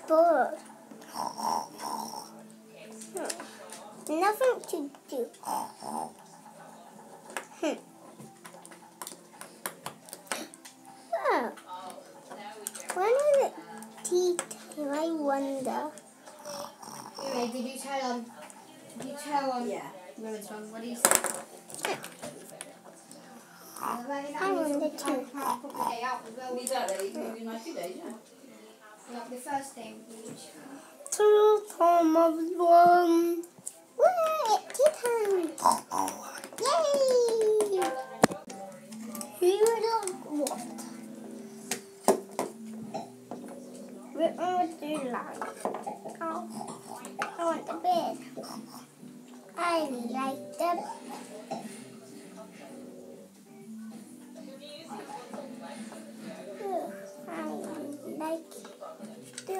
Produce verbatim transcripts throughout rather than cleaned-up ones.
bored. Nothing to do. Hmm. Oh. When is it tea time? I wonder. Anyway, did you tell um did you tell um yeah. Rowan's mum what he said? I wonder too. Like the first thing which Two time of one. Wait, tea time. Yay! Who would like what? What would you like? Oh, I want the bed. I like the Ugh, I like the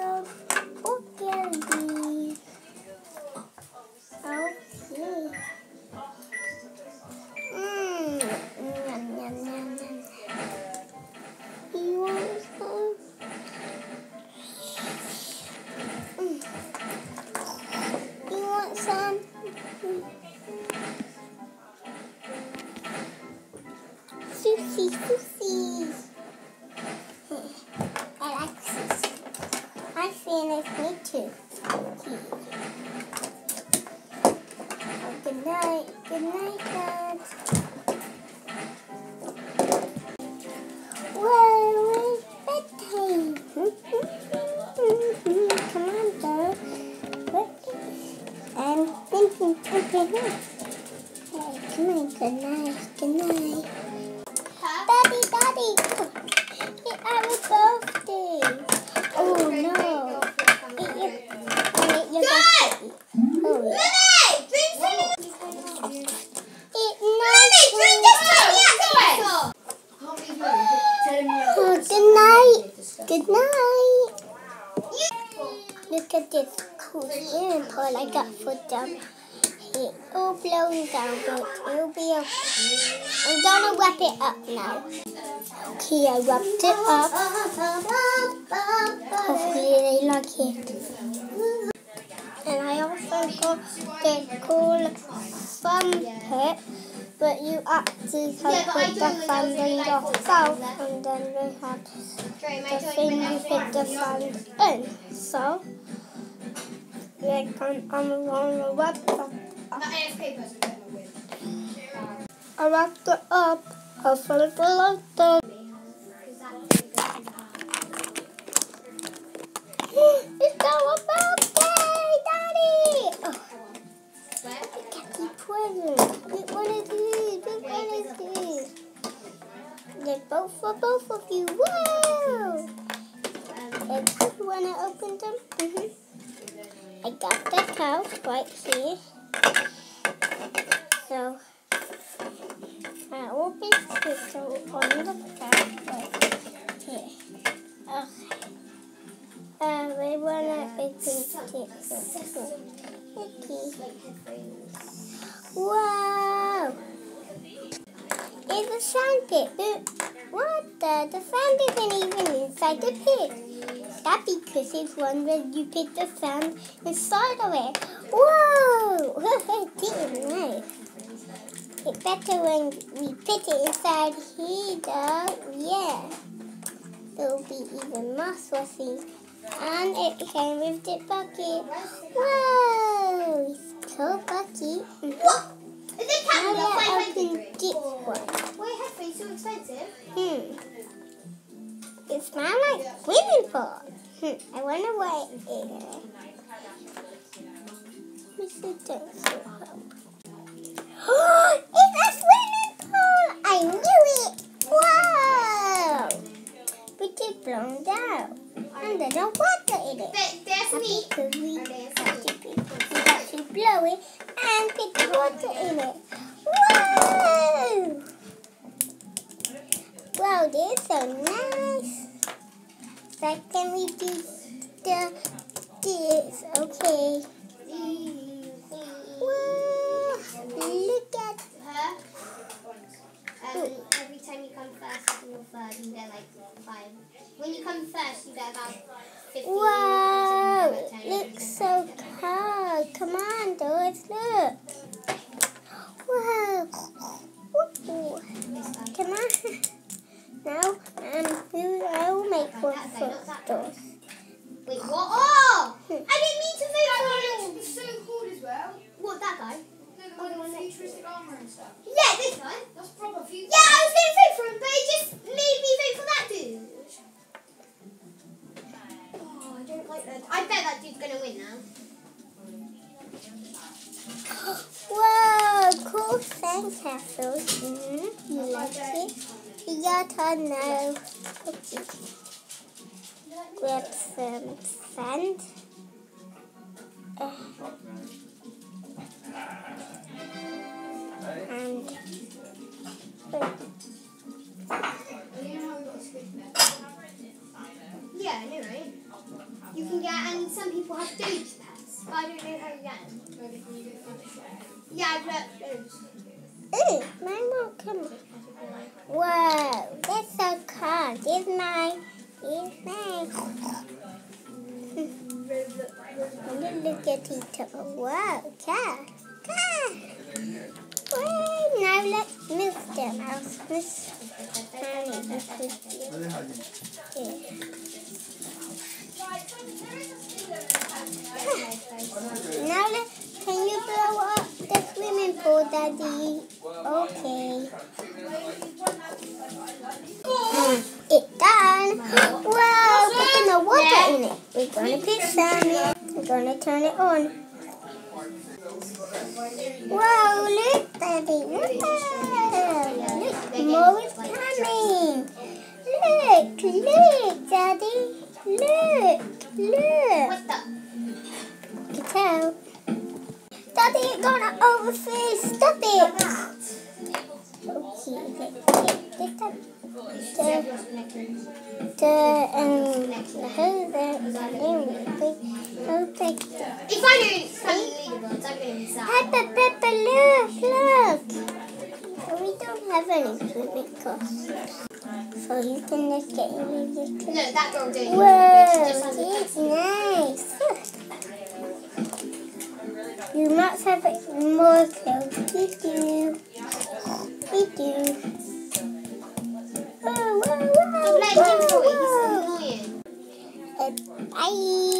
candy. Okay. Mmm. Yum, yum, yum, yum. You want some? Mm. You want some? Sushi, sushi. I like sushi. I finished me too. Oh, good night. Good night, Dad. Whoa, it's bedtime. Come on, Dad. I'm thinking something else. Hey, come on, good night. Good night. Daddy, Daddy, it's our birthday. Oh no! Eat your, eat your birthday. Oh yeah. It's night. Oh, good night. Good night. Look at this cool swimming pool I got for them. It's all blowing down, but it'll be okay. I'm gonna wrap it up now. Okay, I wrapped it up. Hopefully they like it. And I also got the cool fun pit, but you actually can put the fan in yourself, and then we have the thing you put the fan in. So, we can, I'm gonna wrap it up. I wrapped it up. Hopefully it will like that. It's our birthday, Daddy! Oh. Catchy present. Which one is this? Which one is this? They're both for both of you. Wow! And you want to open them? Mm-hmm. I got the couch right here. So, I open it so on the couch right here. Okay. Uh, we want to open it. Okay. Wow! It's a sand pit. What the? The sand isn't even inside the pit. That's because it's one where you put the sand inside of it. Whoa! It's nice. It's better when we put it inside here, though. Yeah. It'll be even more saucy. And it came with the bucket. Whoa! It's so bucket. What? Is it Now candy? let's open this one. Why are they so expensive? Hmm. It smells like swimming pool. Hmm. I wonder what it is. Mister Dinosaur. Oh, it's a swimming pool! I knew it! Wow! But it's blown down. And there's no water in it. But there's me. Because we have to, we have to blow it and put the water in it. Wow! Wow, this is so nice. But can we do the this? Okay. Wow! Look at Her. Um, every time you come first, you go third. you get like five. When you come first, you get about fifteen. Wow, it looks so cool. Come on, Doris, look. Wow. Ooh. Come on. Now, um, I will make one for Doris. Wait, what? Oh! I didn't mean to make one. It's so cool as well. What, that guy? No, the one with futuristic armour and stuff. Yeah, this guy. That's proper future. Yeah, I was going to vote for him, but he just made me vote for that dude. Oh, I don't like that. I bet that dude's going to win now. Whoa, cool sandcastles. Mm-hmm. You like it? Your turn now. Okay. Grab some sand. Uh, and wait. Yeah, I know, right? You can get, and some people have those pets. But I don't know how you get them. Yeah, I've got those. Ooh, mine won't come. Whoa, that's so cool. Here's mine. Here's mine. Look at each other. Wow, car. Car. Well, now let's move them. I'll miss Honey. Yeah. Now let, can you blow up the swimming pool, Daddy? Okay. It's done. Wow, putting the water in it. We're going to put some in. We're going to turn it on. Wow, look, Daddy. Wow. Look, more is coming. Look, look, Daddy. Look, look. What the? You can tell. Daddy, it's gonna overfill. Stop it. Okay, let's get the the um the hose there is okay. If I don't come in leaderboards, I'm going to decide. Peppa, Peppa, look, look. We don't have any swimming costumes, so you can just get in with your No, that girl doing Whoa, it's nice. You must have more clothes. We do. We do. Whoa, whoa, whoa, Don't let him whoa, do it. He's whoa. annoying. Uh, bye.